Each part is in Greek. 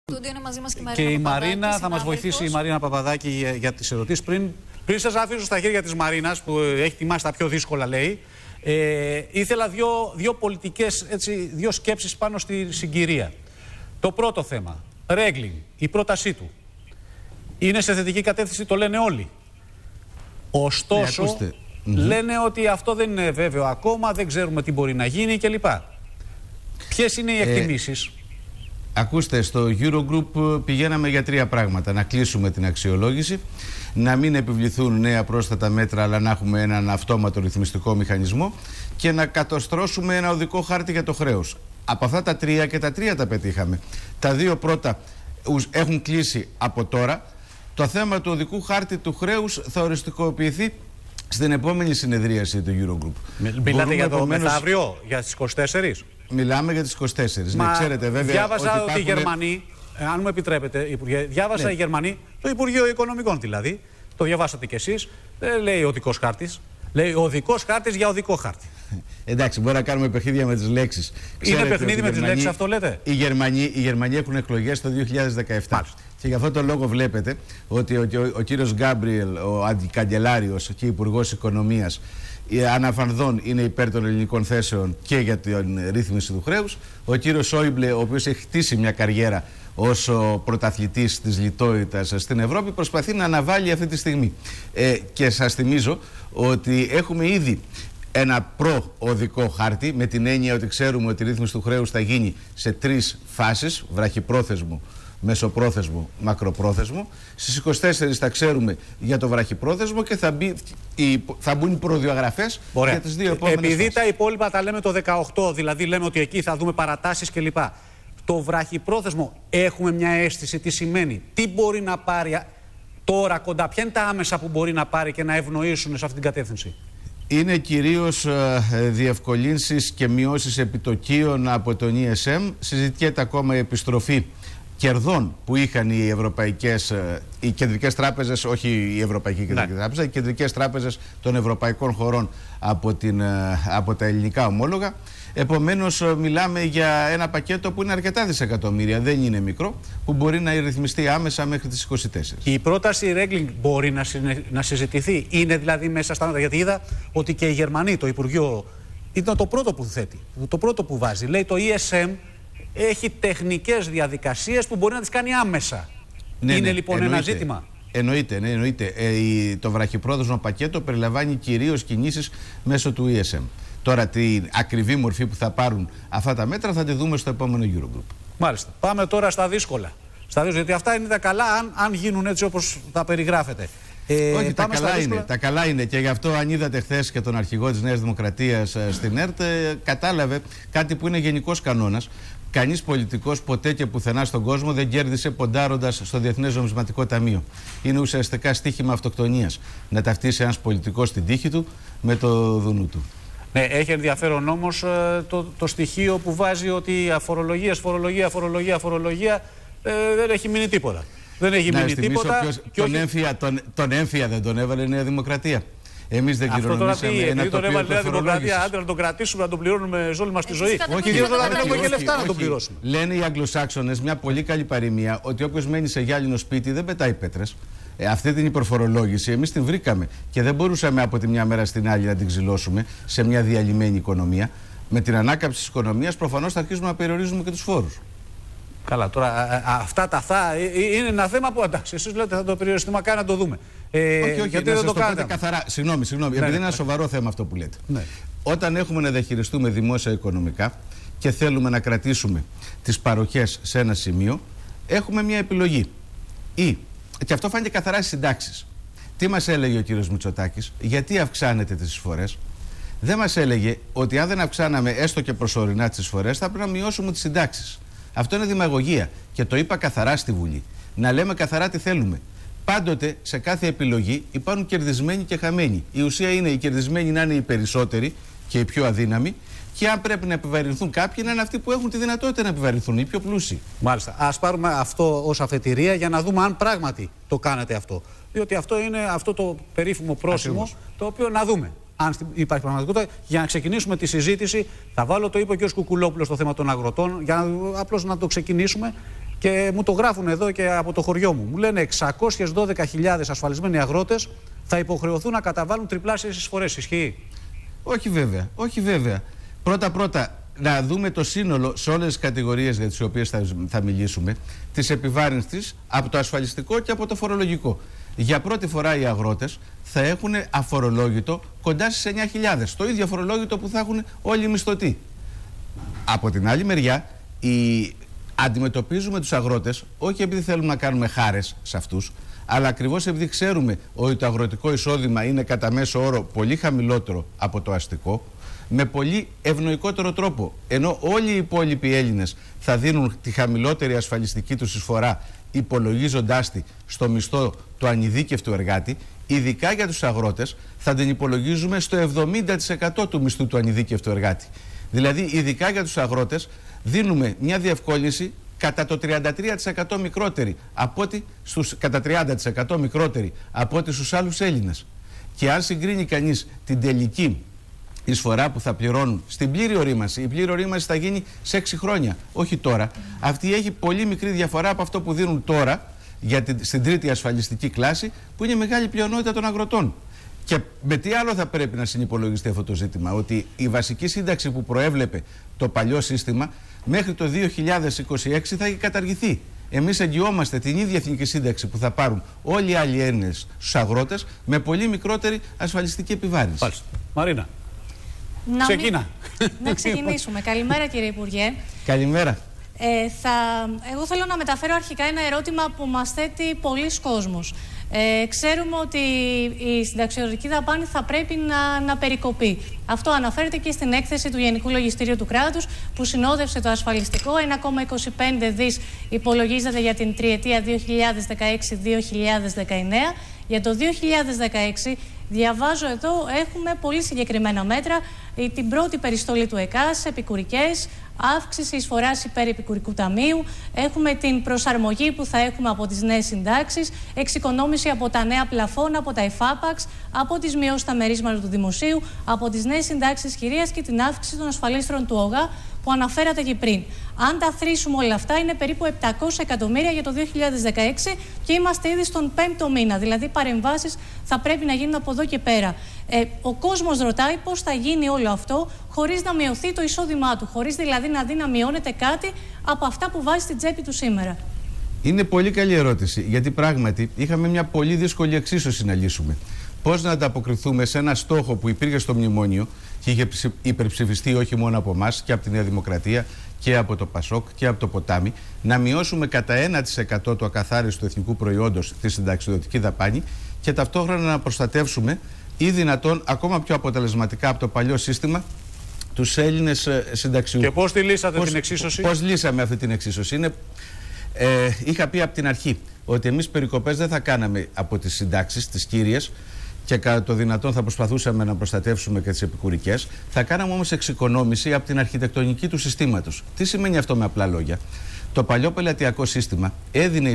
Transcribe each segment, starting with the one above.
στούντιο είναι μαζί μας και η Μαρίνα, θα μας βοηθήσει η Μαρίνα Παπαδάκη για τις ερωτήσεις. Πριν σας αφήσω στα χέρια της Μαρίνας, που έχει τιμάσει τα πιο δύσκολα, λέει, ήθελα δύο πολιτικές, έτσι, δύο σκέψεις πάνω στη συγκυρία. Το πρώτο θέμα, Ρέγκλινγκ, η πρότασή του είναι σε θετική κατεύθυνση, το λένε όλοι. Ωστόσο, λένε ότι αυτό δεν είναι βέβαιο ακόμα, δεν ξέρουμε τι μπορεί να γίνει κλπ. Ποιες είναι οι εκτιμήσεις? Ακούστε, στο Eurogroup πηγαίναμε για τρία πράγματα. Να κλείσουμε την αξιολόγηση, να μην επιβληθούν νέα πρόσθετα μέτρα, αλλά να έχουμε έναν αυτόματο ρυθμιστικό μηχανισμό και να καταστρώσουμε ένα οδικό χάρτη για το χρέος. Από αυτά τα τρία, και τα τρία τα πετύχαμε. Τα δύο πρώτα έχουν κλείσει από τώρα. Το θέμα του οδικού χάρτη του χρέους θα οριστικοποιηθεί στην επόμενη συνεδρίαση του Eurogroup. Μιλάτε για το μεθαύριο, για τις 24? Μιλάμε για τις 24. Ναι, ξέρετε, βέβαια, διάβασα ότι οι Γερμανοί, αν μου επιτρέπετε, Υπουργέ, διάβασα οι Γερμανοί, το Υπουργείο Οικονομικών δηλαδή, το διαβάσατε κι εσείς, δεν λέει οδικός χάρτης, λέει οδικός χάρτης για οδικό χάρτη. Εντάξει, μπορεί να κάνουμε παιχνίδια με τις λέξεις. Είναι παιχνίδι με τις λέξεις αυτό, λέτε? Οι Γερμανοί έχουν εκλογές το 2017. Μάλιστα. Και γι' αυτό το λόγο βλέπετε ότι ο κύριος Γκάμπριελ, ο αντικαγκελάριος και υπουργός Οικονομίας, αναφανδόν είναι υπέρ των ελληνικών θέσεων και για την ρύθμιση του χρέους. Ο κύριος Σόιμπλε, ο οποίος έχει χτίσει μια καριέρα ως πρωταθλητής της λιτότητας στην Ευρώπη, προσπαθεί να αναβάλει αυτή τη στιγμή. Και σας θυμίζω ότι έχουμε ήδη ένα προ-οδικό χάρτη, με την έννοια ότι ξέρουμε ότι η ρύθμιση του χρέους θα γίνει σε τρεις φάσεις: βραχυπρόθεσμο, μεσοπρόθεσμο, μακροπρόθεσμο. Στις 24 θα ξέρουμε για το βραχυπρόθεσμο και θα μπουν οι προδιαγραφές για τις δύο επόμενες Επειδή φάσεις. Τα υπόλοιπα τα λέμε το 18, δηλαδή λέμε ότι εκεί θα δούμε παρατάσεις κλπ. Το βραχυπρόθεσμο έχουμε μια αίσθηση τι σημαίνει? Τι μπορεί να πάρει τώρα κοντά? Ποια είναι τα άμεσα που μπορεί να πάρει και να ευνοήσουν σε αυτή την κατεύθυνση? Είναι κυρίως διευκολύνσεις και μειώσεις επιτοκίων από τον ESM. Συζητιέται ακόμα η επιστροφή κερδών που είχαν οι κεντρικές τράπεζες, όχι η Ευρωπαϊκή Κεντρική Τράπεζα, οι κεντρικές τράπεζες των ευρωπαϊκών χωρών από τα ελληνικά ομόλογα. Επομένως, μιλάμε για ένα πακέτο που είναι αρκετά δισεκατομμύρια, δεν είναι μικρό, που μπορεί να ρυθμιστεί άμεσα μέχρι τις 24. Η πρόταση Ρέγκλινγκ μπορεί να συζητηθεί? Είναι δηλαδή μέσα στα νότα? Γιατί είδα ότι και οι Γερμανοί, το Υπουργείο, ήταν το πρώτο που θέτει, το πρώτο που βάζει. Λέει το ESM έχει τεχνικές διαδικασίες που μπορεί να τις κάνει άμεσα. Είναι λοιπόν ένα ζήτημα? Εννοείται. Το βραχυπρόθεσμο πακέτο περιλαμβάνει κυρίως κινήσεις μέσω του ESM. Τώρα την ακριβή μορφή που θα πάρουν αυτά τα μέτρα θα τη δούμε στο επόμενο Eurogroup. Μάλιστα. Πάμε τώρα στα δύσκολα. Γιατί αυτά είναι τα καλά αν γίνουν έτσι όπως τα περιγράφετε. Όχι, τα καλά είναι, και γι' αυτό αν είδατε χθες και τον αρχηγό της Νέας Δημοκρατίας στην ΕΡΤ, κατάλαβε κάτι που είναι γενικός κανόνας. Κανείς πολιτικός ποτέ και πουθενά στον κόσμο δεν κέρδισε ποντάροντας στο Διεθνές Νομισματικό Ταμείο. Είναι ουσιαστικά στοίχημα αυτοκτονίας να ταυτίσει ένας πολιτικός την τύχη του με το δουνού του. Ναι, έχει ενδιαφέρον όμως το στοιχείο που βάζει ότι φορολογία δεν έχει μείνει τίποτα. Δεν έχει μείνει τίποτα. Τον έμφυα δεν τον έβαλε η Νέα Δημοκρατία. Εμείς δεν κληρονομήσαμε ένα τοπίο. Τον έβαλε η Νέα Δημοκρατία, άντε να τον κρατήσουμε, να τον πληρώνουμε όλη μας τη ζωή. Όχι, δεν έχουμε και λεφτά να τον πληρώσουμε. Λένε οι Αγγλοσάξονες μια πολύ καλή παροιμία, ότι όποιος μένει σε γυάλινο σπίτι δεν πετάει πέτρες. Αυτή την υπερφορολόγηση εμείς την βρήκαμε και δεν μπορούσαμε από τη μια μέρα στην άλλη να την ξυλώσουμε σε μια διαλυμένη οικονομία. Με την ανάκαμψη της οικονομίας προφανώς θα αρχίσουμε να περιορίζουμε και τους φόρους. Καλά, τώρα αυτά είναι ένα θέμα που εντάξει, εσείς λέτε θα το περιοριστούμε, να το δούμε. Όχι, γιατί δεν το κάνετε καθαρά. Συγγνώμη, επειδή είναι ένα σοβαρό θέμα αυτό που λέτε. Ναι. Όταν έχουμε να διαχειριστούμε δημόσια οικονομικά και θέλουμε να κρατήσουμε τις παροχές σε ένα σημείο, έχουμε μια επιλογή. Και αυτό φάνηκε καθαρά στις συντάξεις. Τι μας έλεγε ο κύριος Μητσοτάκης? Γιατί αυξάνεται τις εισφορές? Δεν μας έλεγε ότι αν δεν αυξάναμε έστω και προσωρινά τις εισφορές θα πρέπει να μειώσουμε τις συντάξεις. Αυτό είναι δημαγωγία και το είπα καθαρά στη Βουλή. Να λέμε καθαρά τι θέλουμε. Πάντοτε σε κάθε επιλογή υπάρχουν κερδισμένοι και χαμένοι. Η ουσία είναι οι κερδισμένοι να είναι οι περισσότεροι και οι πιο αδύναμοι, και αν πρέπει να επιβαρυνθούν κάποιοι, να είναι αυτοί που έχουν τη δυνατότητα να επιβαρυνθούν, οι πιο πλούσιοι. Μάλιστα. Ας πάρουμε αυτό ως αφετηρία για να δούμε αν πράγματι το κάνετε αυτό. Διότι αυτό είναι αυτό το περίφημο πρόσημο, το οποίο να δούμε αν υπάρχει πραγματικότητα. Για να ξεκινήσουμε τη συζήτηση, θα βάλω, το είπε και ο κ. Κουκουλόπουλος, στο θέμα των αγροτών, για απλώς να το ξεκινήσουμε. Και μου το γράφουν εδώ και από το χωριό μου. Μου λένε 612.000 ασφαλισμένοι αγρότες θα υποχρεωθούν να καταβάλουν τριπλάσιες εισφορές. Ισχύει? Όχι βέβαια. Όχι βέβαια. Πρώτα-πρώτα, να δούμε το σύνολο σε όλες τις κατηγορίες για τις οποίες θα μιλήσουμε, της επιβάρυνσης από το ασφαλιστικό και από το φορολογικό. Για πρώτη φορά οι αγρότες θα έχουν αφορολόγητο κοντά στις 9.000. Το ίδιο αφορολόγητο που θα έχουν όλοι οι μισθωτοί. Από την άλλη μεριά, αντιμετωπίζουμε τους αγρότες όχι επειδή θέλουμε να κάνουμε χάρες σε αυτούς, αλλά ακριβώς επειδή ξέρουμε ότι το αγροτικό εισόδημα είναι κατά μέσο όρο πολύ χαμηλότερο από το αστικό, με πολύ ευνοϊκότερο τρόπο. Ενώ όλοι οι υπόλοιποι Έλληνες θα δίνουν τη χαμηλότερη ασφαλιστική τους εισφορά, υπολογίζοντάς τη στο μισθό του ανειδίκευτου εργάτη, ειδικά για τους αγρότες θα την υπολογίζουμε στο 70% του μισθού του ανειδίκευτου εργάτη. Δηλαδή, ειδικά για τους αγρότες δίνουμε μια διευκόλυνση κατά το 33% μικρότερη από ότι κατά 30% μικρότερη από ότι στους άλλους Έλληνες. Και αν συγκρίνει κανείς την τελική εισφορά που θα πληρώνουν στην πλήρη ορίμανση, η πλήρη ορίμανση θα γίνει σε 6 χρόνια, όχι τώρα. Αυτή έχει πολύ μικρή διαφορά από αυτό που δίνουν τώρα στην τρίτη ασφαλιστική κλάση, που είναι μεγάλη πλειονότητα των αγροτών. Και με τι άλλο θα πρέπει να συνυπολογιστεί αυτό το ζήτημα? Ότι η βασική σύνταξη που προέβλεπε το παλιό σύστημα μέχρι το 2026 θα έχει καταργηθεί. Εμείς εγγυόμαστε την ίδια εθνική σύνταξη που θα πάρουν όλοι οι άλλοι Έλληνες στους αγρότες με πολύ μικρότερη ασφαλιστική επιβάρυνση. Πάλιστα. Μαρίνα, ξεκίνα. Να ξεκινήσουμε. Καλημέρα, κύριε Υπουργέ. Καλημέρα. Εγώ θέλω να μεταφέρω αρχικά ένα ερώτημα που μας θέτει πολλοί κόσμος. Ξέρουμε ότι η συνταξιοδοτική δαπάνη θα πρέπει να περικοπεί. Αυτό αναφέρεται και στην έκθεση του Γενικού Λογιστηρίου του Κράτους που συνόδευσε το ασφαλιστικό. 1,25 δις υπολογίζεται για την τριετία 2016-2019. Για το 2016, διαβάζω εδώ, έχουμε πολύ συγκεκριμένα μέτρα. Την πρώτη περιστολή του ΕΚΑΣ, επικουρικές, αύξηση εισφοράς υπέρ επικουρικού ταμείου, έχουμε την προσαρμογή που θα έχουμε από τις νέες συντάξεις, εξοικονόμηση από τα νέα πλαφώνα, από τα ΕΦΑΠΑΞ, από τις μειώσεις στα μερίσματα του δημοσίου, από τις νέες συντάξεις χειρίας και την αύξηση των ασφαλίστρων του ΟΓΑ που αναφέρατε και πριν. Αν τα θρήσουμε όλα αυτά, είναι περίπου 700 εκατομμύρια για το 2016 και είμαστε ήδη στον 5ο μήνα. Δηλαδή, παρεμβάσεις θα πρέπει να γίνουν από εδώ και πέρα. Ο κόσμος ρωτάει πώς θα γίνει όλο αυτό χωρίς να μειωθεί το εισόδημά του, χωρίς δηλαδή να δει να μειώνεται κάτι από αυτά που βάζει στην τσέπη του σήμερα. Είναι πολύ καλή ερώτηση, γιατί πράγματι είχαμε μια πολύ δύσκολη εξίσωση να λύσουμε. Πώς να ανταποκριθούμε σε ένα στόχο που υπήρχε στο μνημόνιο και είχε υπερψηφιστεί όχι μόνο από εμάς και από τη Νέα Δημοκρατία και από το ΠΑΣΟΚ και από το Ποτάμι, να μειώσουμε κατά 1% το ακαθάριστο εθνικού προϊόντος τη συνταξιδοτική δαπάνη και ταυτόχρονα να προστατεύσουμε ή δυνατόν ακόμα πιο αποτελεσματικά από το παλιό σύστημα τους Έλληνες συνταξιούχους. Και πώς τη λύσατε την εξίσωση? Πώς λύσαμε αυτή την εξίσωση? Είχα πει από την αρχή ότι εμείς περικοπές δεν θα κάναμε από τις συντάξεις, τις κύριες, και κατά το δυνατόν θα προσπαθούσαμε να προστατεύσουμε και τις επικουρικές. Θα κάναμε όμως εξοικονόμηση από την αρχιτεκτονική του συστήματος. Τι σημαίνει αυτό με απλά λόγια? Το παλιό πελατειακό σύστημα έδινε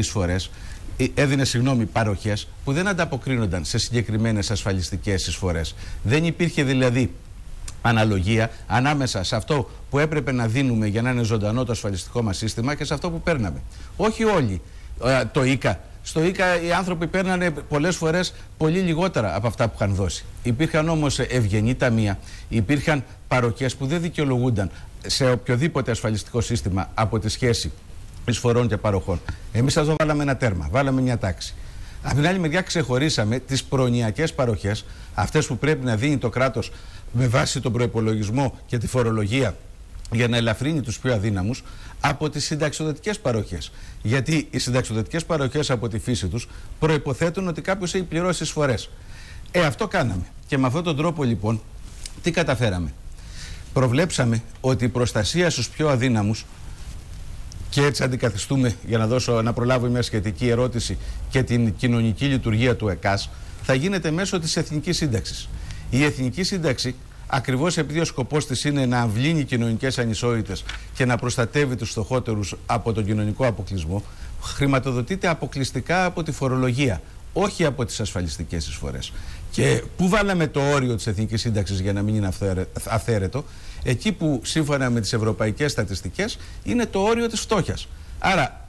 παροχές που δεν ανταποκρίνονταν σε συγκεκριμένες ασφαλιστικές εισφορές. Δεν υπήρχε δηλαδή αναλογία ανάμεσα σε αυτό που έπρεπε να δίνουμε για να είναι ζωντανό το ασφαλιστικό μας σύστημα και σε αυτό που παίρναμε. Όχι όλοι. Το ΙΚΑ. Στο ΙΚΑ οι άνθρωποι παίρνανε πολλές φορές πολύ λιγότερα από αυτά που είχαν δώσει. Υπήρχαν όμως ευγενή ταμεία, υπήρχαν παροχές που δεν δικαιολογούνταν σε οποιοδήποτε ασφαλιστικό σύστημα από τη σχέση εισφορών και παροχών. Εμείς εδώ βάλαμε ένα τέρμα, βάλαμε μια τάξη. Από την άλλη μεριά ξεχωρίσαμε τις προνοιακές παροχές, αυτές που πρέπει να δίνει το κράτος με βάση τον προϋπολογισμό και τη φορολογία για να ελαφρύνει τους πιο αδύναμους, από τις συνταξιοδοτικές παροχές. Γιατί οι συνταξιοδοτικές παροχές από τη φύση τους προϋποθέτουν ότι κάποιος έχει πληρώσει εισφορές. Αυτό κάναμε. Και με αυτόν τον τρόπο λοιπόν τι καταφέραμε? Προβλέψαμε ότι η προστασία στους πιο αδύναμους, και έτσι αντικαθιστούμε, για να προλάβω μια σχετική ερώτηση, και την κοινωνική λειτουργία του ΕΚΑΣ, θα γίνεται μέσω της Εθνικής Σύνταξης. Η Εθνική Σύνταξη, ακριβώς επειδή ο σκοπός της είναι να αμβλύνει κοινωνικές ανισότητες και να προστατεύει τους φτωχότερους από τον κοινωνικό αποκλεισμό, χρηματοδοτείται αποκλειστικά από τη φορολογία, όχι από τις ασφαλιστικές εισφορές. Και πού βάλαμε το όριο της Εθνικής Σύνταξης για να μην είναι αυθαίρετο? Εκεί που σύμφωνα με τις ευρωπαϊκές στατιστικές είναι το όριο της φτώχειας. Άρα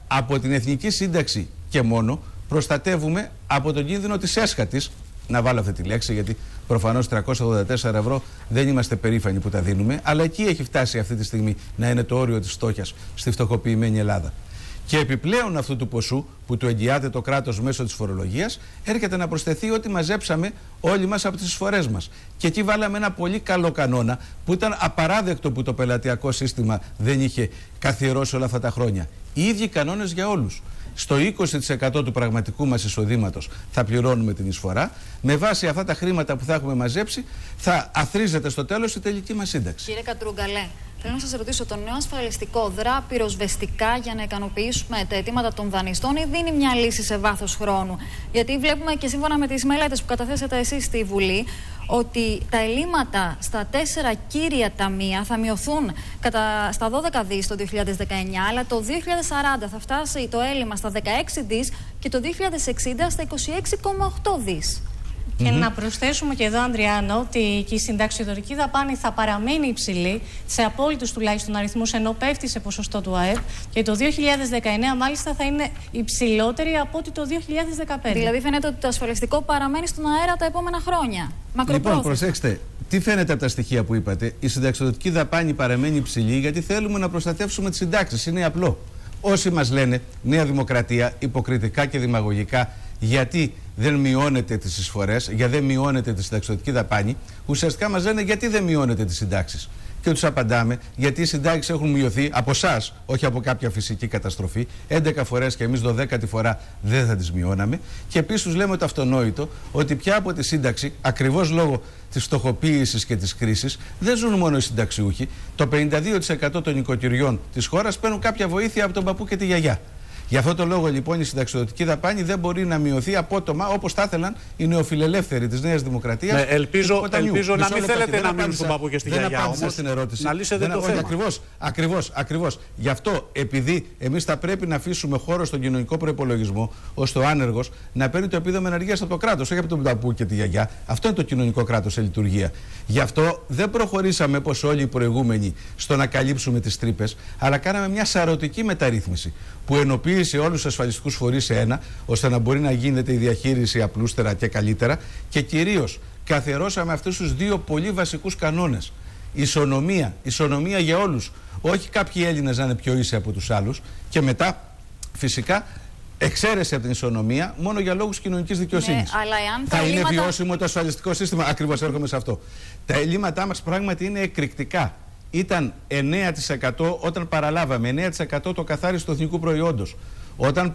από την Εθνική Σύνταξη και μόνο προστατεύουμε από τον κίνδυνο της έσχατης, να βάλω αυτή τη λέξη γιατί προφανώς 384 ευρώ δεν είμαστε περήφανοι που τα δίνουμε, αλλά εκεί έχει φτάσει αυτή τη στιγμή να είναι το όριο της φτώχειας στη φτωχοποιημένη Ελλάδα. Και επιπλέον αυτού του ποσού που του εγγυάται το κράτος μέσω της φορολογίας, έρχεται να προσθεθεί ό,τι μαζέψαμε όλοι μας από τις εισφορές μας. Και εκεί βάλαμε ένα πολύ καλό κανόνα που ήταν απαράδεκτο που το πελατειακό σύστημα δεν είχε καθιερώσει όλα αυτά τα χρόνια. Οι ίδιοι κανόνες για όλους. Στο 20% του πραγματικού μας εισοδήματος θα πληρώνουμε την εισφορά. Με βάση αυτά τα χρήματα που θα έχουμε μαζέψει, θα αθρίζεται στο τέλος η τελική μας σύνταξη. Κύριε Κατρούγκαλε, θέλω να σας ρωτήσω, το νέο ασφαλιστικό δρά πυροσβεστικά για να ικανοποιήσουμε τα αιτήματα των δανειστών ή δίνει μια λύση σε βάθος χρόνου? Γιατί βλέπουμε και σύμφωνα με τις μελέτες που καταθέσατε εσείς στη Βουλή, ότι τα ελλείμματα στα 4 κύρια ταμεία θα μειωθούν στα 12 δις το 2019, αλλά το 2040 θα φτάσει το έλλειμμα στα 16 δις και το 2060 στα 26,8 δις. Και να προσθέσουμε και εδώ, Ανδριάνο, ότι και η συνταξιοδοτική δαπάνη θα παραμείνει υψηλή σε απόλυτους τουλάχιστον αριθμούς, ενώ πέφτει σε ποσοστό του ΑΕΠ, και το 2019 μάλιστα θα είναι υψηλότερη από ότι το 2015. Δηλαδή φαίνεται ότι το ασφαλιστικό παραμένει στον αέρα τα επόμενα χρόνια. Λοιπόν, προσέξτε, τι φαίνεται από τα στοιχεία που είπατε? Η συνταξιοδοτική δαπάνη παραμένει υψηλή γιατί θέλουμε να προστατεύσουμε τις συντάξεις. Είναι απλό. Όσοι μας λένε Νέα Δημοκρατία υποκριτικά και δημαγωγικά γιατί δεν μειώνετε τις εισφορές, γιατί δεν μειώνετε τη συνταξιοδοτική δαπάνη, ουσιαστικά μας λένε γιατί δεν μειώνετε τις συντάξεις. Και τους απαντάμε γιατί οι συντάξεις έχουν μειωθεί από εσάς, όχι από κάποια φυσική καταστροφή, 11 φορές και εμείς 12η φορά δεν θα τις μειώναμε. Και επίσης τους λέμε το αυτονόητο ότι πια από τη σύνταξη, ακριβώς λόγω της φτωχοποίησης και της κρίσης, δεν ζουν μόνο οι συνταξιούχοι. Το 52% των νοικοκυριών της χώρας παίρνουν κάποια βοήθεια από τον παππού και τη γιαγιά. Γι' αυτό το λόγο λοιπόν η συνταξιοδοτική δαπάνη δεν μπορεί να μειωθεί απότομα όπως θα ήθελαν οι νεοφιλελεύθεροι της Νέας Δημοκρατίας. Ναι, ελπίζω να μην θέλετε να μείνουν στον παππού και στη γιαγιά. Δεν απάντησα στην ερώτηση. Να λύσετε το θέμα. Ακριβώς. Γι' αυτό, επειδή εμείς θα πρέπει να αφήσουμε χώρο στον κοινωνικό προϋπολογισμό, ώστε ο άνεργος να παίρνει το επίδομα ενεργείας από το κράτος, όχι από τον παππού και τη γιαγιά. Αυτό είναι το κοινωνικό κράτος σε λειτουργία. Γι' αυτό δεν προχωρήσαμε όπως όλοι οι προηγούμενοι στο να καλύψουμε τις τρύπες, αλλά κάναμε μια σαρωτική μεταρρύθμιση που ενοποίησε όλους τους ασφαλιστικούς φορείς σε ένα, ώστε να μπορεί να γίνεται η διαχείριση απλούστερα και καλύτερα, και κυρίως καθιερώσαμε αυτούς τους δύο πολύ βασικούς κανόνες. Ισονομία για όλους. Όχι κάποιοι Έλληνες να είναι πιο ίσοι από τους άλλους, και μετά φυσικά εξαίρεση από την ισονομία μόνο για λόγους κοινωνικής δικαιοσύνης. Ναι, αλλά εάν θα είναι βιώσιμο το ασφαλιστικό σύστημα? Ακριβώς έρχομαι σε αυτό. Τα ελλείμματά μας πράγματι είναι εκρηκτικά. Ήταν 9% όταν παραλάβαμε, 9% το καθάριστο εθνικού προϊόντος. Όταν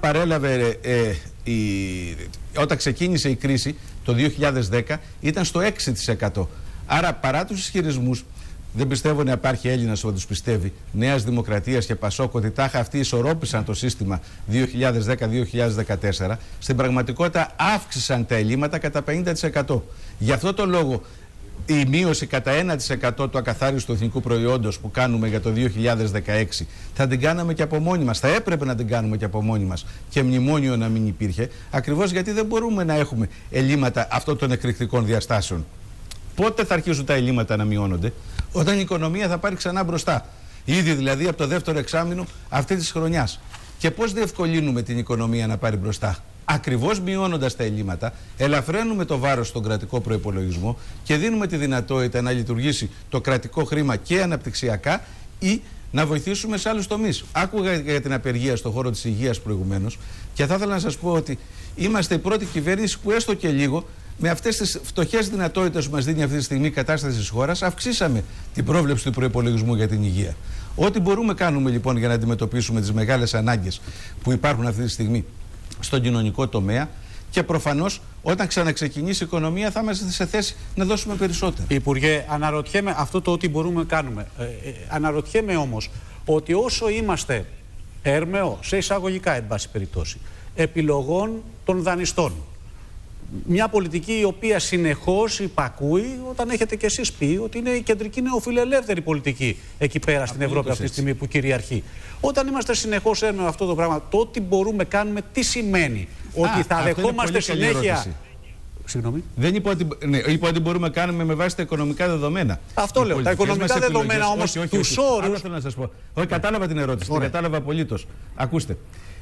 όταν ξεκίνησε η κρίση το 2010 ήταν στο 6%. Άρα παρά τους ισχυρισμούς, δεν πιστεύω να υπάρχει Έλληνας που τους πιστεύει, Νέας Δημοκρατίας και Πασόκ, ότι τάχα αυτοί ισορρόπησαν το σύστημα 2010-2014, στην πραγματικότητα αύξησαν τα ελλείμματα κατά 50%. Γι' αυτό το λόγο η μείωση κατά 1% του ακαθάριστου εθνικού προϊόντος που κάνουμε για το 2016 θα την κάναμε και από μόνοι μας. Θα έπρεπε να την κάνουμε και από μόνοι μας και μνημόνιο να μην υπήρχε, ακριβώς γιατί δεν μπορούμε να έχουμε ελλείμματα αυτών των εκρηκτικών διαστάσεων. Πότε θα αρχίσουν τα ελλείμματα να μειώνονται? Όταν η οικονομία θα πάρει ξανά μπροστά. Ήδη δηλαδή από το δεύτερο εξάμηνο αυτή της χρονιάς. Και πώς διευκολύνουμε την οικονομία να πάρει μπροστά? Ακριβώς μειώνοντας τα ελλείμματα, ελαφραίνουμε το βάρος στον κρατικό προϋπολογισμό και δίνουμε τη δυνατότητα να λειτουργήσει το κρατικό χρήμα και αναπτυξιακά ή να βοηθήσουμε σε άλλους τομείς. Άκουγα για την απεργία στον χώρο της υγείας προηγουμένως και θα ήθελα να σας πω ότι είμαστε η πρώτη κυβέρνηση που έστω και λίγο με αυτές τις φτωχές δυνατότητες που μας δίνει αυτή τη στιγμή η κατάσταση της χώρας, αυξήσαμε την πρόβλεψη του προϋπολογισμού για την υγεία. Ό,τι μπορούμε κάνουμε λοιπόν για να αντιμετωπίσουμε τις μεγάλες ανάγκες που υπάρχουν αυτή τη στιγμή στον κοινωνικό τομέα, και προφανώς όταν ξαναξεκινήσει η οικονομία θα είμαστε σε θέση να δώσουμε περισσότερα. Υπουργέ, αναρωτιέμαι αυτό το ότι μπορούμε να κάνουμε. Αναρωτιέμαι όμως ότι όσο είμαστε έρμεο, σε εισαγωγικά εν πάση περιπτώσει, επιλογών των δανειστών, μια πολιτική η οποία συνεχώς υπακούει, όταν έχετε κι εσείς πει ότι είναι η κεντρική νεοφιλελεύθερη πολιτική εκεί πέρα στην Ευρώπη αυτή τη στιγμή που κυριαρχεί. Όταν είμαστε συνεχώς έρμεο αυτό το πράγμα, το ότι μπορούμε να κάνουμε τι σημαίνει? Ότι θα δεχόμαστε συνέχεια. Συγγνώμη. Δεν είπα ότι, είπα ότι μπορούμε να κάνουμε με βάση τα οικονομικά δεδομένα. Αυτό λέω. Τα οικονομικά δεδομένα όμως, τους όρους. Θέλω να σας πω. Όχι, κατάλαβα την ερώτηση. Την κατάλαβα απολύτως. Ακούστε.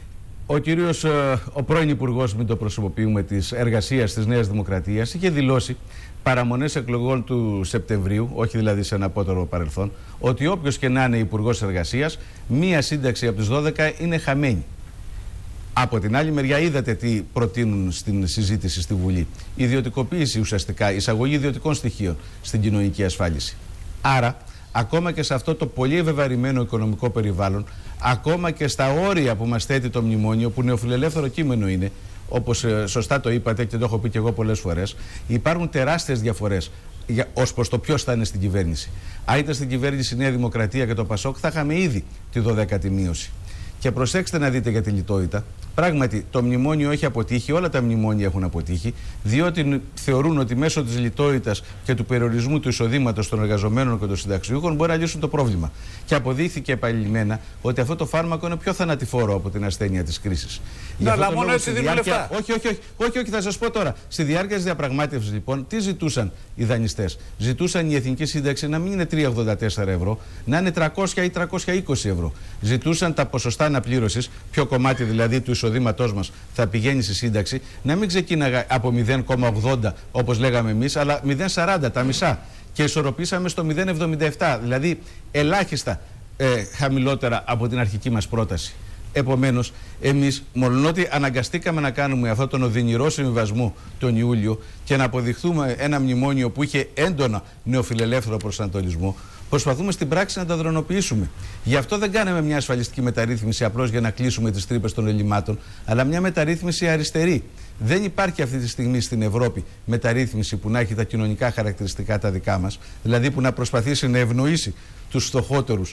Ο πρώην Υπουργός, μην το προσωποποιούμε, της Εργασίας της Νέας Δημοκρατίας, είχε δηλώσει παραμονές εκλογών του Σεπτεμβρίου, όχι δηλαδή σε ένα απότερο παρελθόν, ότι όποιος και να είναι Υπουργός Εργασίας, μία σύνταξη από τις 12 είναι χαμένη. Από την άλλη μεριά, είδατε τι προτείνουν στην συζήτηση στη Βουλή. Ιδιωτικοποίηση ουσιαστικά, εισαγωγή ιδιωτικών στοιχείων στην κοινωνική ασφάλιση. Άρα, ακόμα και σε αυτό το πολύ ευεβαρημένο οικονομικό περιβάλλον, ακόμα και στα όρια που μας θέτει το μνημόνιο, που νεοφιλελεύθερο κείμενο είναι, όπως σωστά το είπατε και το έχω πει και εγώ πολλές φορές, υπάρχουν τεράστιες διαφορές ως προς το ποιος θα είναι στην κυβέρνηση. Αν ήταν στην κυβέρνηση η Νέα Δημοκρατία και το ΠΑΣΟΚ, θα είχαμε ήδη τη 12η μείωση. Και προσέξτε να δείτε για τη λιτότητα. Πράγματι, το μνημόνιο έχει αποτύχει, όλα τα μνημόνια έχουν αποτύχει, διότι θεωρούν ότι μέσω της λιτότητας και του περιορισμού του εισοδήματος των εργαζομένων και των συνταξιούχων μπορεί να λύσουν το πρόβλημα. Και αποδείχθηκε επανειλημμένα ότι αυτό το φάρμακο είναι πιο θανατηφόρο από την ασθένεια της κρίσης. Ναι, αλλά μόνο έτσι δίνουν λεφτά. Όχι, θα σας πω τώρα. Στη διάρκεια της διαπραγμάτευσης, λοιπόν, τι ζητούσαν οι δανειστές? Ζητούσαν η εθνική σύνταξη να μην είναι 3,84 ευρώ, να είναι 300 ή 320 ευρώ. Ζητούσαν τα ποσοστά αναπλήρωσης, ποιο κομμάτι δηλαδή του εισοδήματός μας θα πηγαίνει στη σύνταξη, να μην ξεκίναγα από 0,80 όπως λέγαμε εμείς, αλλά 0,40, τα μισά. Και ισορροπήσαμε στο 0,77, δηλαδή ελάχιστα χαμηλότερα από την αρχική μας πρόταση. Επομένως, εμείς, μολονότι αναγκαστήκαμε να κάνουμε αυτόν τον οδυνηρό συμβιβασμό τον Ιούλιο και να αποδειχθούμε ένα μνημόνιο που είχε έντονα νεοφιλελεύθερο προσανατολισμό, προσπαθούμε στην πράξη να τα δρονοποιήσουμε. Γι' αυτό δεν κάναμε μια ασφαλιστική μεταρρύθμιση απλώς για να κλείσουμε τις τρύπες των ελλημάτων, αλλά μια μεταρρύθμιση αριστερή. Δεν υπάρχει αυτή τη στιγμή στην Ευρώπη μεταρρύθμιση που να έχει τα κοινωνικά χαρακτηριστικά τα δικά μας, δηλαδή που να προσπαθήσει να ευνοήσει τους φτωχότερους,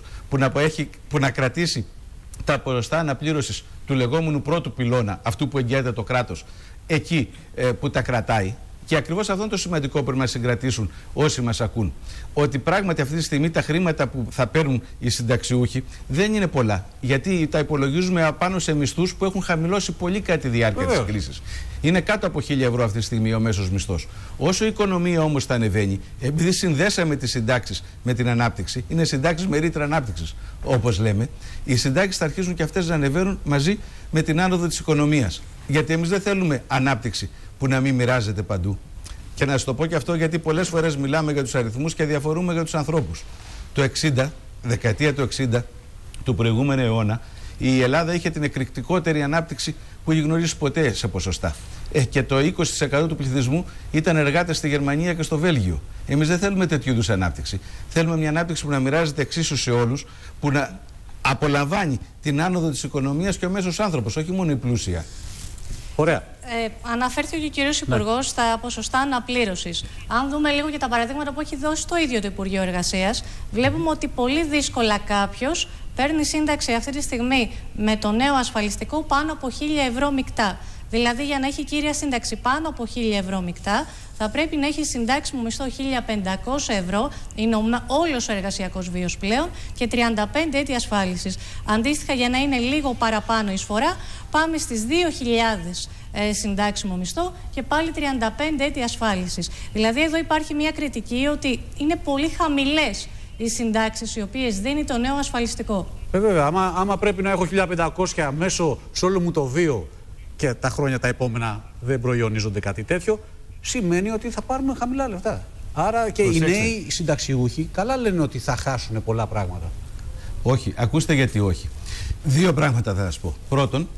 που να κρατήσει τα ποσοστά αναπλήρωσης του λεγόμενου πρώτου πυλώνα, αυτού που εγγυάται το κράτος, εκεί που τα κρατάει. Και ακριβώς αυτό είναι το σημαντικό που πρέπει να συγκρατήσουν όσοι μας ακούν. Ότι πράγματι αυτή τη στιγμή τα χρήματα που θα παίρνουν οι συνταξιούχοι δεν είναι πολλά. Γιατί τα υπολογίζουμε πάνω σε μισθούς που έχουν χαμηλώσει πολύ κατά τη διάρκεια της κρίσης. Είναι κάτω από 1.000 ευρώ αυτή τη στιγμή ο μέσος μισθός. Όσο η οικονομία όμως θα ανεβαίνει, επειδή συνδέσαμε τις συντάξεις με την ανάπτυξη, είναι συντάξεις με ρήτρα ανάπτυξης, όπως λέμε, οι συντάξεις θα αρχίσουν και αυτές να ανεβαίνουν μαζί με την άνοδο της οικονομίας. Γιατί εμείς δεν θέλουμε ανάπτυξη που να μην μοιράζεται παντού. Και να σας το πω και αυτό, γιατί πολλές φορές μιλάμε για τους αριθμούς και διαφορούμε για τους ανθρώπους. Το 60, δεκαετία του 60 του προηγούμενου αιώνα, η Ελλάδα είχε την εκρηκτικότερη ανάπτυξη που έχει γνωρίσει ποτέ σε ποσοστά. Και το 20% του πληθυσμού ήταν εργάτες στη Γερμανία και στο Βέλγιο. Εμείς δεν θέλουμε τέτοιου είδους ανάπτυξη. Θέλουμε μια ανάπτυξη που να μοιράζεται εξίσου σε όλους, που να απολαμβάνει την άνοδο της οικονομίας και ο μέσος άνθρωπος, όχι μόνο η πλούσια. Ωραία. Αναφέρθηκε και ο κύριος Υπουργός στα ποσοστά αναπλήρωσης. Αν δούμε λίγο και τα παραδείγματα που έχει δώσει το ίδιο το Υπουργείο Εργασίας, βλέπουμε ότι πολύ δύσκολα κάποιος παίρνει σύνταξη αυτή τη στιγμή με το νέο ασφαλιστικό πάνω από 1.000 ευρώ μεικτά. Δηλαδή, για να έχει κύρια σύνταξη πάνω από 1.000 ευρώ μεικτά, θα πρέπει να έχει συντάξιμο μισθό 1.500 ευρώ, είναι όλος ο εργασιακός βίος πλέον, και 35 έτη ασφάλισης. Αντίστοιχα, για να είναι λίγο παραπάνω εισφορά, πάμε στις 2.000 συντάξιμο μισθό και πάλι 35 έτη ασφάλισης. Δηλαδή, εδώ υπάρχει μια κριτική ότι είναι πολύ χαμηλές οι συντάξεις οι οποίες δίνει το νέο ασφαλιστικό. Βέβαια, άμα πρέπει να έχω 1.500 μέσω σε όλο μου το βίο και τα χρόνια τα επόμενα δεν προϊονίζονται κάτι τέτοιο, σημαίνει ότι θα πάρουμε χαμηλά λεφτά. Άρα και οι νέοι συνταξιούχοι καλά λένε ότι θα χάσουν πολλά πράγματα. Όχι, ακούστε γιατί όχι. Δύο πράγματα θα σας πω. Πρώτον,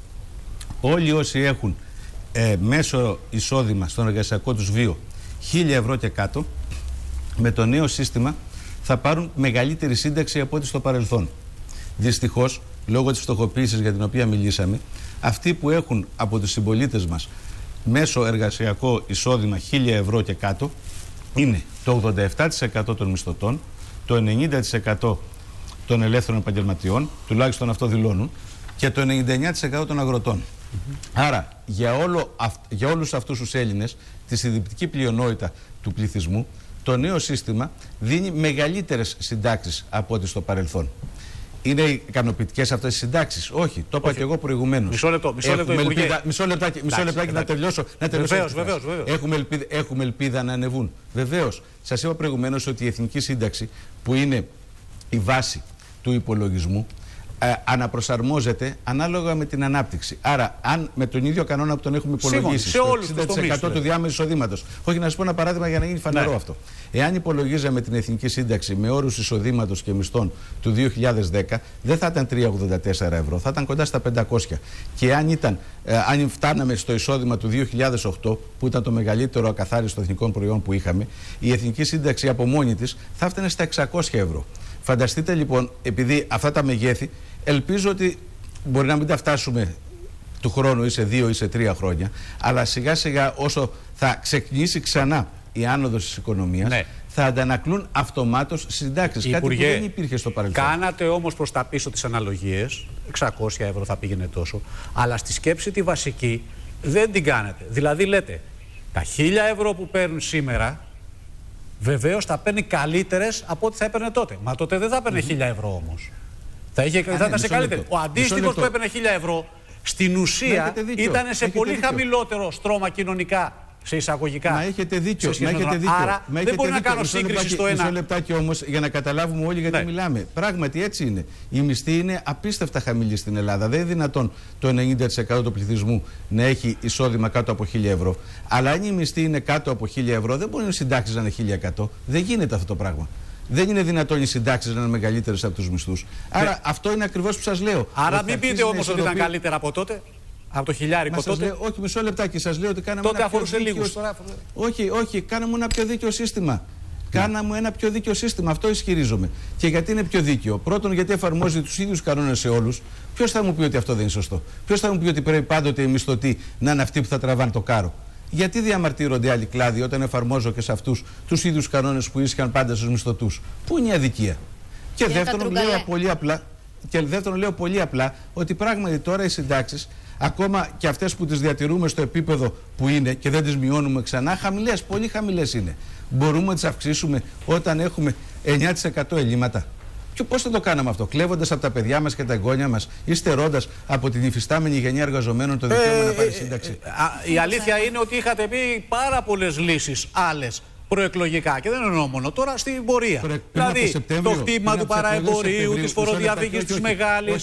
όλοι όσοι έχουν μέσο εισόδημα στον εργασιακό τους βίο 1.000 ευρώ και κάτω, με το νέο σύστημα θα πάρουν μεγαλύτερη σύνταξη από ό,τι στο παρελθόν. Δυστυχώς, λόγω της φτωχοποίησης για την οποία μιλήσαμε, αυτοί που έχουν από τους συμπολίτες μας μέσο εργασιακό εισόδημα 1.000 ευρώ και κάτω είναι το 87% των μισθωτών, το 90% των ελεύθερων επαγγελματιών, τουλάχιστον αυτό δηλώνουν, και το 99% των αγροτών. Άρα, για όλους αυτούς τους Έλληνες, τη συντριπτική πλειονότητα του πληθυσμού, το νέο σύστημα δίνει μεγαλύτερες συντάξεις από ό,τι στο παρελθόν. Είναι ικανοποιητικές αυτές οι συντάξεις? Όχι, το είπα και εγώ προηγουμένως. Μισό λεπτάκι να τελειώσω. Βεβαίως. Έχουμε ελπίδα να ανεβούν. Βεβαίως. Σας είπα προηγουμένως ότι η Εθνική Σύνταξη, που είναι η βάση του υπολογισμού, αναπροσαρμόζεται ανάλογα με την ανάπτυξη. Άρα, αν με τον ίδιο κανόνα που τον έχουμε υπολογίσει, σε όλους 60% του διάμεσου εισοδήματος. Όχι, να σας πω ένα παράδειγμα για να γίνει φανερό αυτό. Εάν υπολογίζαμε την εθνική σύνταξη με όρους εισοδήματος και μισθών του 2010, δεν θα ήταν 384 ευρώ, θα ήταν κοντά στα 500. Και αν φτάναμε στο εισόδημα του 2008, που ήταν το μεγαλύτερο ακαθάριστο εθνικών προϊόν που είχαμε, η εθνική σύνταξη από μόνη της θα έφτανε στα 600 ευρώ. Φανταστείτε λοιπόν, επειδή αυτά τα μεγέθη, ελπίζω ότι μπορεί να μην τα φτάσουμε του χρόνου ή σε 2 ή σε 3 χρόνια, αλλά σιγά σιγά όσο θα ξεκινήσει ξανά η άνοδος της οικονομίας, θα αντανακλούν αυτομάτως συντάξεις. Κάτι που δεν υπήρχε στο παρελθόν. Κάνατε όμως προς τα πίσω τις αναλογίες, 600 ευρώ θα πήγαινε τόσο, αλλά στη σκέψη τη βασική δεν την κάνετε. Δηλαδή λέτε, τα 1.000 ευρώ που παίρνουν σήμερα, βεβαίως θα παίρνει καλύτερες από ό,τι θα έπαιρνε τότε. Μα τότε δεν θα έπαιρνε 1.000 ευρώ όμως. Θα ήταν σε καλύτερη. Ο αντίστοιχος που έπαιρνε 1.000 ευρώ, στην ουσία ήταν σε πολύ χαμηλότερο στρώμα κοινωνικά, σε εισαγωγικά. Μα έχετε δίκιο. Άρα δεν μπορεί να κάνω σύγκριση στο ένα. Μισό λεπτάκι όμως για να καταλάβουμε όλοι γιατί μιλάμε. Πράγματι έτσι είναι. Η μισθή είναι απίστευτα χαμηλή στην Ελλάδα. Δεν είναι δυνατόν το 90% του πληθυσμού να έχει εισόδημα κάτω από 1.000 ευρώ. Αλλά αν η μισθή είναι κάτω από 1.000 ευρώ, δεν μπορεί να συντάξεις να είναι 1.100. Δεν γίνεται αυτό το πράγμα. Δεν είναι δυνατόν οι συντάξεις να είναι μεγαλύτερες από τους μισθούς. Άρα αυτό είναι ακριβώς που σας λέω. Άρα μην πείτε όμως ότι ήταν καλύτερα από τότε. Από το χιλιάρικο τότε. Λέω, όχι, μισό λεπτάκι. Σας λέω ότι κάναμε τότε αφορούσε λίγους. Όχι, κάναμε ένα πιο δίκαιο σύστημα. Κάναμε ένα πιο δίκαιο σύστημα. Αυτό ισχυρίζομαι. Και γιατί είναι πιο δίκαιο? Πρώτον, γιατί εφαρμόζει τους ίδιους κανόνες σε όλους. Ποιος θα μου πει ότι αυτό δεν είναι σωστό? Ποιος θα μου πει ότι πρέπει πάντοτε οι μισθωτοί να είναι αυτοί που θα τραβάνε το κάρο? Γιατί διαμαρτύρονται άλλοι κλάδοι όταν εφαρμόζω και σε αυτούς τους ίδιους κανόνες που ίσχυαν πάντα στους μισθωτούς? Πού είναι η αδικία? Και δεύτερον, λέω πολύ απλά ότι πράγματι τώρα οι συντάξεις, ακόμα και αυτές που τις διατηρούμε στο επίπεδο που είναι και δεν τις μειώνουμε ξανά, χαμηλές, πολύ χαμηλές είναι. Μπορούμε να τις αυξήσουμε όταν έχουμε 9% ελλείμματα? Και πώς θα το κάναμε αυτό? Κλέβοντας από τα παιδιά μας και τα εγγόνια μας ή στερώντας από την υφιστάμενη γενιά εργαζομένων το δικαίωμα να πάρει σύνταξη? Η αλήθεια είναι ότι είχατε πει πάρα πολλές λύσεις άλλες προεκλογικά και δεν εννοώ μόνο τώρα στην πορεία. Δηλαδή το χτύπημα του παραεμπορίου, της φοροδιαφυγής της μεγάλης,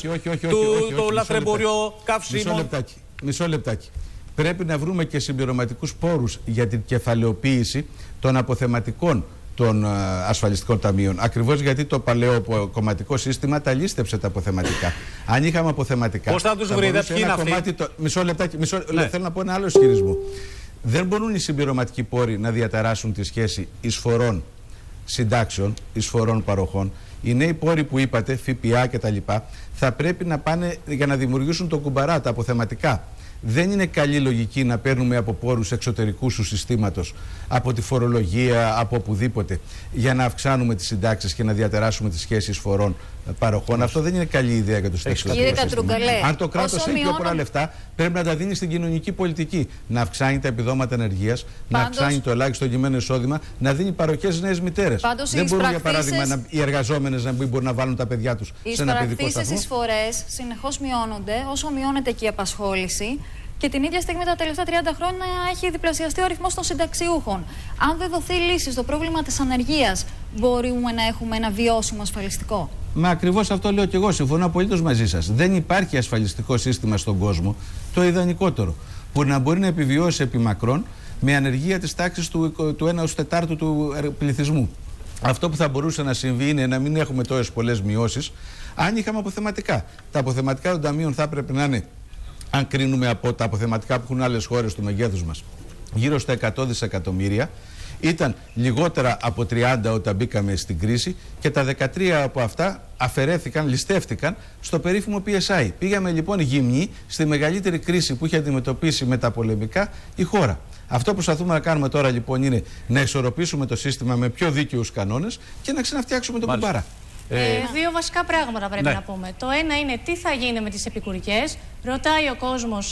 το λαθρεμπόριο καυσίμων. Μισό λεπτάκι. Πρέπει να βρούμε και συμπληρωματικούς πόρους για την κεφαλαιοποίηση των αποθεματικών των ασφαλιστικών ταμείων. Ακριβώς γιατί το παλαιό κομματικό σύστημα τα λίστεψε τα αποθεματικά. Αν είχαμε αποθεματικά. Πώς θα τους βρείτε, ποιοι είναι αυτοί? Μισό λεπτάκι. Θέλω να πω ένα άλλο ισχυρισμό. Δεν μπορούν οι συμπληρωματικοί πόροι να διαταράσσουν τη σχέση εισφορών συντάξεων, εισφορών παροχών. Οι νέοι πόροι που είπατε, ΦΠΑ κτλ., θα πρέπει να πάνε για να δημιουργήσουν το κουμπαρά, τα αποθεματικά. Δεν είναι καλή λογική να παίρνουμε από πόρους εξωτερικούς του συστήματος, από τη φορολογία, από οπουδήποτε, για να αυξάνουμε τις συντάξεις και να διατεράσσουμε τις σχέσεις εισφορών παροχών. Αυτό δεν είναι καλή ιδέα για το συνταξιδοτικό σύστημα. Αν το κράτος έχει πιο πολλά λεφτά, πρέπει να τα δίνει στην κοινωνική πολιτική. Να αυξάνει τα επιδόματα ενεργείας, να αυξάνει το ελάχιστο κειμένο εισόδημα, να δίνει παροχές νέες μητέρες. Δεν μπορούν, για παράδειγμα, οι εργαζόμενες να μπορούν να βάλουν τα παιδιά τους σε ένα παιδικό σταθμό. Οι εισφορές συνεχώς μειώνονται όσο μειώνεται και η απασχόληση. Και την ίδια στιγμή τα τελευταία 30 χρόνια έχει διπλασιαστεί ο αριθμός των συνταξιούχων. Αν δεν δοθεί λύση στο πρόβλημα της ανεργίας, μπορούμε να έχουμε ένα βιώσιμο ασφαλιστικό? Μα ακριβώς αυτό λέω και εγώ. Συμφωνώ απολύτως μαζί σας. Δεν υπάρχει ασφαλιστικό σύστημα στον κόσμο, το ιδανικότερο, που να μπορεί να επιβιώσει επί μακρόν με ανεργία της τάξης του 1/4 του πληθυσμού. Αυτό που θα μπορούσε να συμβεί είναι να μην έχουμε τόσες πολλές μειώσεις αν είχαμε αποθεματικά. Τα αποθεματικά των ταμείων θα έπρεπε να είναι, αν κρίνουμε από τα αποθεματικά που έχουν άλλες χώρες του μεγέθους μας, γύρω στα 100 δισεκατομμύρια. Ήταν λιγότερα από 30 όταν μπήκαμε στην κρίση και τα 13 από αυτά αφαιρέθηκαν, ληστεύτηκαν στο περίφημο PSI. Πήγαμε λοιπόν γυμνοί στη μεγαλύτερη κρίση που είχε αντιμετωπίσει μεταπολεμικά η χώρα. Αυτό που προσπαθούμε να κάνουμε τώρα λοιπόν είναι να ισορροπήσουμε το σύστημα με πιο δίκαιους κανόνες και να ξαναφτιάξουμε τον κουμπάρα. Δύο βασικά πράγματα πρέπει να πούμε. Το ένα είναι τι θα γίνει με τις επικουρικές. Ρωτάει ο κόσμος,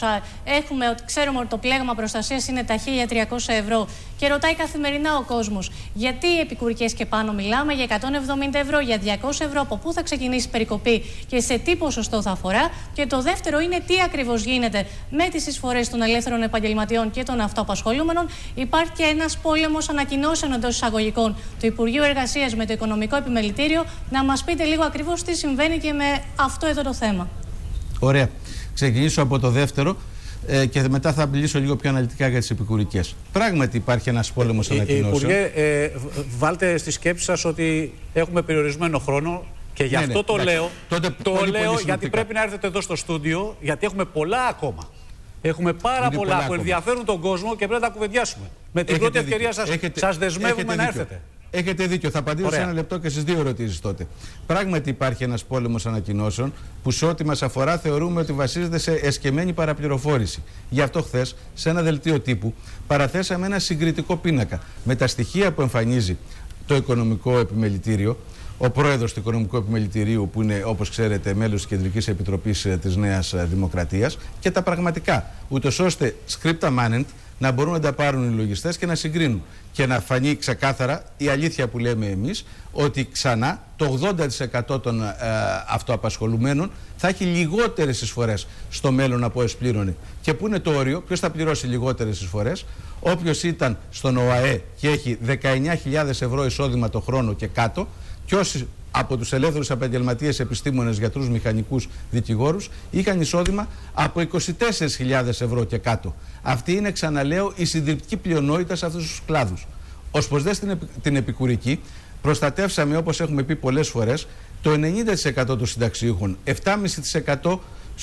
ξέρουμε ότι το πλέγμα προστασίας είναι τα 1.300 ευρώ και ρωτάει καθημερινά ο κόσμος γιατί οι επικουρικές και πάνω μιλάμε για 170 ευρώ, για 200 ευρώ, από πού θα ξεκινήσει η περικοπή και σε τι ποσοστό θα αφορά. Και το δεύτερο είναι τι ακριβώς γίνεται με τις εισφορές των ελεύθερων επαγγελματιών και των αυτοαπασχολούμενων. Υπάρχει και ένας πόλεμος ανακοινώσεων εντός εισαγωγικών του Υπουργείου Εργασίας με το Οικονομικό Επιμελητήριο να να μας πείτε λίγο ακριβώς τι συμβαίνει και με αυτό εδώ το θέμα. Ωραία. Ξεκινήσω από το δεύτερο και μετά θα μιλήσω λίγο πιο αναλυτικά για τις επικουρικές. Πράγματι υπάρχει ένας πόλεμος ανακοινώσεων. Υπουργέ, βάλτε στη σκέψη σας ότι έχουμε περιορισμένο χρόνο και γι' αυτό το λέω. Το λέω γιατί πρέπει να έρθετε εδώ στο στούντιο, γιατί έχουμε πολλά ακόμα. Έχουμε πάρα πολλά που ενδιαφέρουν τον κόσμο και πρέπει να τα κουβεντιάσουμε. Με την πρώτη ευκαιρία σας δεσμεύουμε να έρθετε. Έχετε δίκιο. Θα απαντήσω σε ένα λεπτό και στις δύο ερωτήσεις τότε. Πράγματι υπάρχει ένας πόλεμος ανακοινώσεων που σε ό,τι μας αφορά θεωρούμε ότι βασίζεται σε εσκεμμένη παραπληροφόρηση. Γι' αυτό χθες σε ένα δελτίο τύπου παραθέσαμε ένα συγκριτικό πίνακα με τα στοιχεία που εμφανίζει το Οικονομικό Επιμελητήριο, ο πρόεδρος του Οικονομικού Επιμελητηρίου, που είναι, όπως ξέρετε, μέλος της Κεντρικής Επιτροπής της Νέας Δημοκρατίας, και τα πραγματικά, ούτως ώστε scripta manent να μπορούν να τα πάρουν οι λογιστές και να συγκρίνουν. Και να φανεί ξεκάθαρα η αλήθεια που λέμε εμείς, ότι ξανά το 80% των αυτοαπασχολουμένων θα έχει λιγότερες εισφορές στο μέλλον από όσες πλήρωνε. Και πού είναι το όριο, ποιος θα πληρώσει λιγότερες εισφορές? Όποιος ήταν στον ΟΑΕ και έχει 19.000 ευρώ εισόδημα το χρόνο και κάτω, και όσοι από τους ελεύθερους επαγγελματίες, επιστήμονες, γιατρούς, μηχανικούς, δικηγόρους είχαν εισόδημα από 24.000 ευρώ και κάτω. Αυτή είναι, ξαναλέω, η συντριπτική πλειονότητα σε αυτούς τους κλάδους. Ως προς δε την επικουρική, προστατεύσαμε, όπως έχουμε πει πολλές φορές, το 90% των συνταξιούχων, 7,5%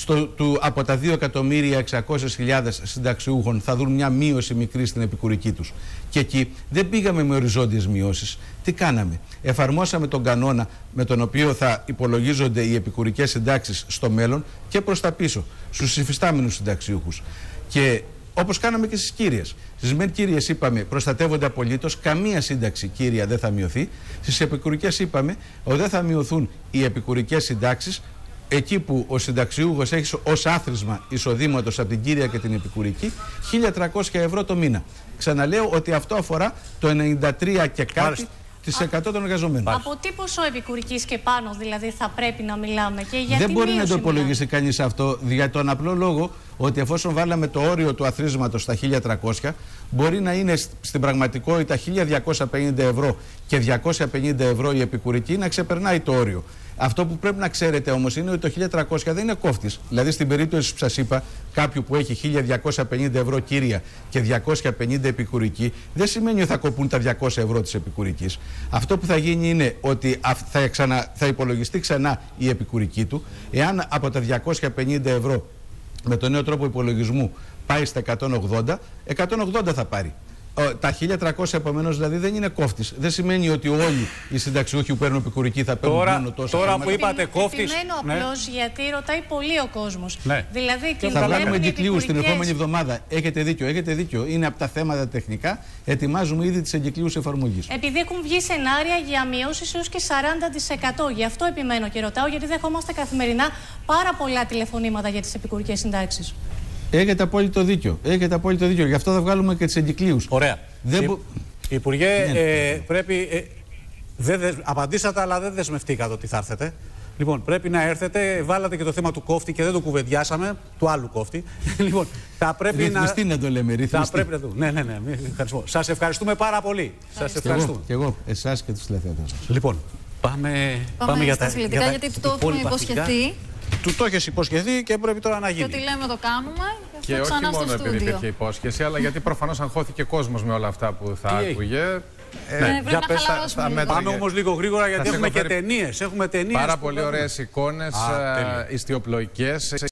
από τα 2.600.000 συνταξιούχων θα δουν μια μείωση μικρή στην επικουρική τους. Και εκεί δεν πήγαμε με οριζόντιες μειώσεις. Τι κάναμε? Εφαρμόσαμε τον κανόνα με τον οποίο θα υπολογίζονται οι επικουρικές συντάξεις στο μέλλον και προς τα πίσω, στους υφιστάμενους συνταξιούχους. Και όπως κάναμε και στις κύριες. Στις μεν κύριες είπαμε προστατεύονται απολύτως, καμία σύνταξη κύρια δεν θα μειωθεί. Στις επικουρικές είπαμε ότι δεν θα μειωθούν οι επικουρικές συντάξεις εκεί που ο συνταξιούχος έχει ως άθροισμα εισοδήματος από την κύρια και την επικουρική 1.300 ευρώ το μήνα. Ξαναλέω ότι αυτό αφορά το 93 και κάτι των εργαζομένων. Από τι ποσό επικουρικής και πάνω δηλαδή θα πρέπει να μιλάμε και γιατί? Δεν μπορεί να το υπολογίσει κανείς αυτό, για τον απλό λόγο ότι εφόσον βάλαμε το όριο του αθροίσματος στα 1.300, μπορεί να είναι στην πραγματικότητα 1.250 ευρώ και 250 ευρώ η επικουρική να ξεπερνάει το όριο. Αυτό που πρέπει να ξέρετε όμως είναι ότι το 1.300 δεν είναι κόφτης. Δηλαδή στην περίπτωση που σας είπα, κάποιου που έχει 1.250 ευρώ κύρια και 250 επικουρική, δεν σημαίνει ότι θα κοπούν τα 200 ευρώ της επικουρικής. Αυτό που θα γίνει είναι ότι θα υπολογιστεί ξανά η επικουρική του. Εάν από τα 250 ευρώ με τον νέο τρόπο υπολογισμού πάει στα 180, 180 θα πάρει. Τα 1.300 επομένως δηλαδή δεν είναι κόφτης. Δεν σημαίνει ότι όλοι οι συνταξιούχοι που παίρνουν επικουρική θα παίρνουν μόνο τόσο. Τώρα που είπατε κόφτης. Επιμένω απλώς γιατί ρωτάει πολύ ο κόσμος. Ναι. Δηλαδή, θα βγάλουμε εγκυκλίους την επόμενη εβδομάδα. Έχετε δίκιο. Είναι από τα θέματα τεχνικά. Ετοιμάζουμε ήδη τις εγκυκλίους εφαρμογής. Επειδή έχουν βγει σενάρια για μειώσεις έως και 40%. Γι' αυτό επιμένω και ρωτάω, γιατί δεχόμαστε καθημερινά πάρα πολλά τηλεφωνήματα για τις επικουρικές συντάξεις. Έχετε απόλυτο δίκιο. Γι' αυτό θα βγάλουμε και τις εγκυκλίους. Ωραία. Υπουργέ, πρέπει. Απαντήσατε, αλλά δεν δεσμευτήκατε ότι θα έρθετε. Λοιπόν, πρέπει να έρθετε. Βάλατε και το θέμα του κόφτη και δεν το κουβεντιάσαμε. Του άλλου κόφτη. Λοιπόν, θα πρέπει ρυθμιστή να το λέμε. Ρυθμιστή. Θα πρέπει να το. Ναι. Σας ευχαριστούμε πάρα πολύ. Σας ευχαριστούμε. Και εγώ, εσάς και τους τηλεθεατές σας. Λοιπόν, πάμε για τα αθλητικά, γιατί το έχουμε υποσχεθεί. Του το έχεις υποσχεθεί και πρέπει τώρα να γίνει. Και ό,τι λέμε το κάνουμε. Και όχι μόνο επειδή υπήρχε υπόσχεση, αλλά γιατί προφανώς αγχώθηκε κόσμος με όλα αυτά που θα άκουγε. Για πες, πάμε όμως λίγο γρήγορα γιατί έχουμε και ταινίες. Πάρα πολύ ωραίες εικόνες ιστιοπλοϊκές.